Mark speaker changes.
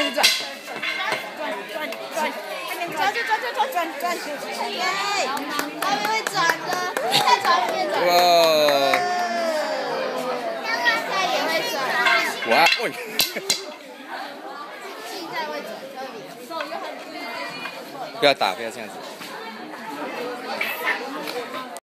Speaker 1: 就是转，转，耶！他们会转的，再转一遍转。
Speaker 2: 哇！
Speaker 1: 他也会转。
Speaker 2: 哇！喂！
Speaker 1: 现在会转这里。
Speaker 2: 不要打，不要这样子。